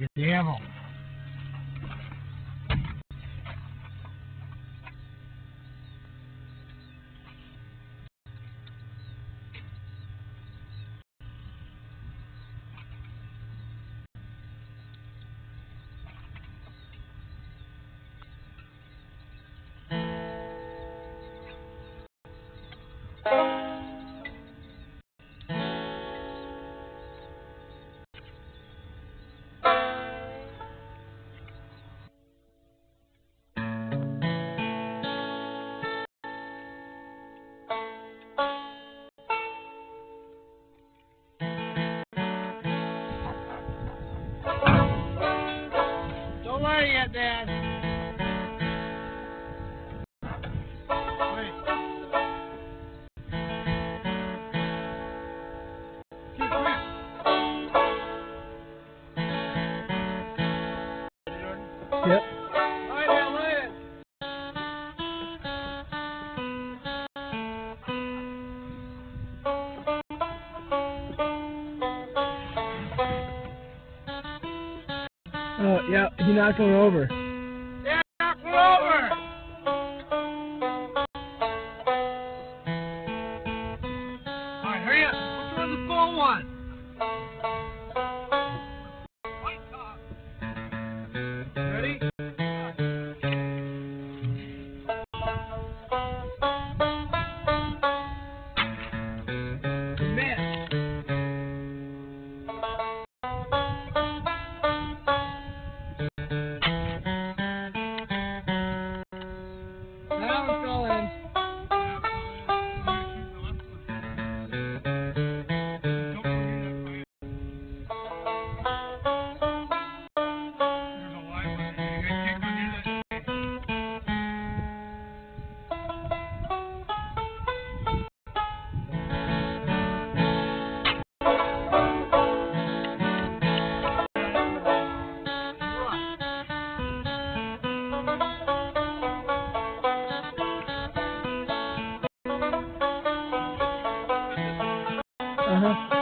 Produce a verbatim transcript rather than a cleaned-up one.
The devil. Don't worry yet, Dad. Wait. Keep going. Yep. Alright, now lay it. Oh, yeah, he knocked one over. Yeah, knock one over. Alright, hurry up. Which one's the full one? White top. Ready? You missed. That one fell in. Uh-huh.